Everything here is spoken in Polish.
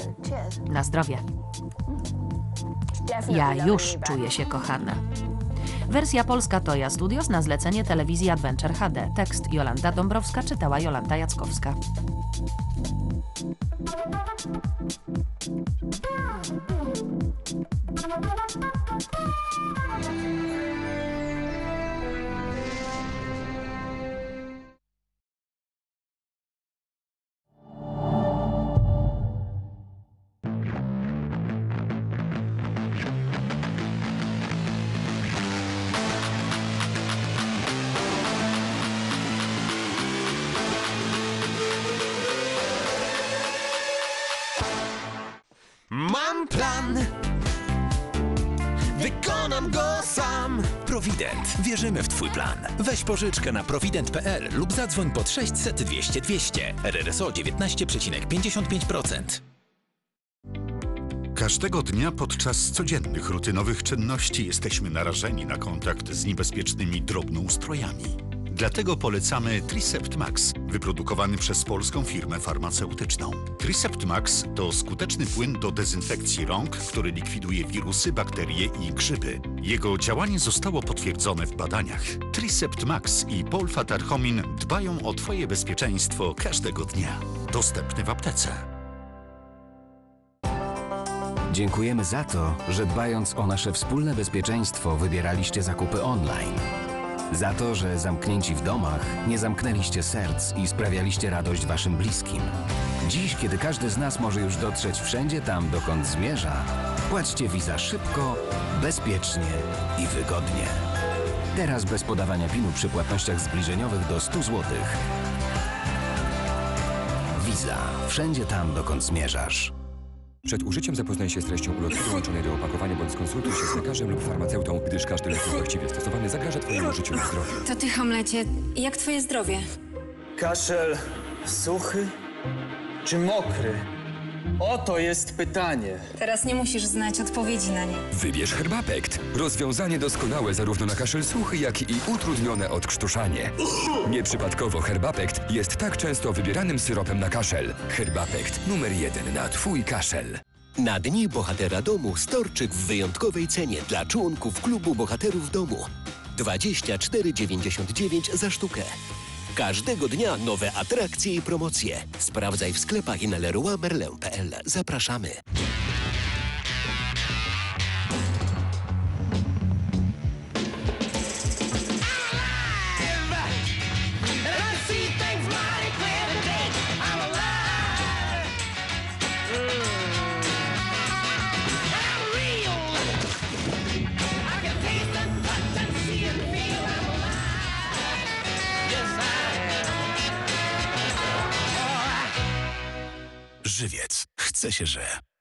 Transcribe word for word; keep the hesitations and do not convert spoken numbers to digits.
Na zdrowie. Ja już czuję się kochana. Wersja polska to Ja Studios na zlecenie telewizji Adventure H D. Tekst Jolanta Dąbrowska, czytała Jolanta Jackowska. Mam plan, wykonam go sam. Provident. Wierzymy w Twój plan. Weź pożyczkę na provident kropka p l lub zadzwoń pod sześćset dwieście dwieście. R R S O dziewiętnaście przecinek pięćdziesiąt pięć procent. Każdego dnia podczas codziennych, rutynowych czynności jesteśmy narażeni na kontakt z niebezpiecznymi drobnoustrojami. Dlatego polecamy Tricept Max, wyprodukowany przez polską firmę farmaceutyczną. Tricept Max to skuteczny płyn do dezynfekcji rąk, który likwiduje wirusy, bakterie i grzyby. Jego działanie zostało potwierdzone w badaniach. Tricept Max i Polfatarchomin dbają o Twoje bezpieczeństwo każdego dnia. Dostępny w aptece. Dziękujemy za to, że dbając o nasze wspólne bezpieczeństwo wybieraliście zakupy online. Za to, że zamknięci w domach nie zamknęliście serc i sprawialiście radość waszym bliskim. Dziś, kiedy każdy z nas może już dotrzeć wszędzie tam, dokąd zmierza, płaćcie Visa szybko, bezpiecznie i wygodnie. Teraz bez podawania pinu przy płatnościach zbliżeniowych do stu złotych. Visa. Wszędzie tam, dokąd zmierzasz. Przed użyciem zapoznaj się z treścią ulotki dołączonej do opakowania bądź skonsultuj się z lekarzem lub farmaceutą, gdyż każdy lek niewłaściwie stosowany zagraża Twojemu życiu lub zdrowiu. To ty, Hamlecie, jak twoje zdrowie? Kaszel suchy czy mokry? Oto jest pytanie. Teraz nie musisz znać odpowiedzi na nie. Wybierz Herbapekt. Rozwiązanie doskonałe zarówno na kaszel suchy, jak i utrudnione odkrztuszanie. Nieprzypadkowo Herbapekt jest tak często wybieranym syropem na kaszel. Herbapekt numer jeden na Twój kaszel. Na Dni Bohatera Domu storczyk w wyjątkowej cenie dla członków Klubu Bohaterów Domu. dwadzieścia cztery dziewięćdziesiąt dziewięć za sztukę. Każdego dnia nowe atrakcje i promocje. Sprawdzaj w sklepach i na leroy merlin kropka p l. Zapraszamy. Żywiec. Chce się, że...